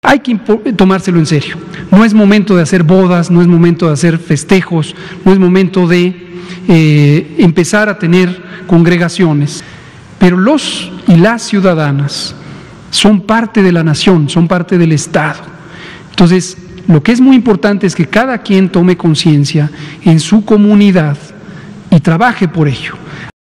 hay que tomárselo en serio. No es momento de hacer bodas, no es momento de hacer festejos, no es momento de empezar a tener congregaciones, pero los y las ciudadanas son parte de la nación, son parte del Estado. Entonces, lo que es muy importante es que cada quien tome conciencia en su comunidad y trabaje por ello.